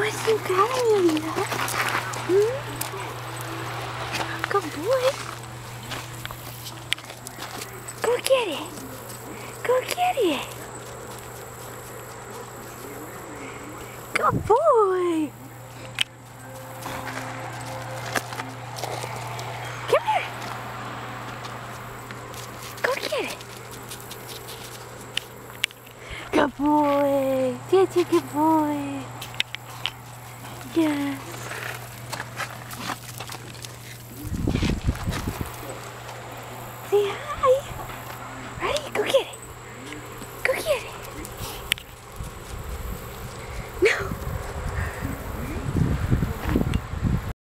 you got, Emilio? Good boy. Go get it. Go get it. Good boy. Come here. Go get it. Good boy. Such a good boy. Yeah.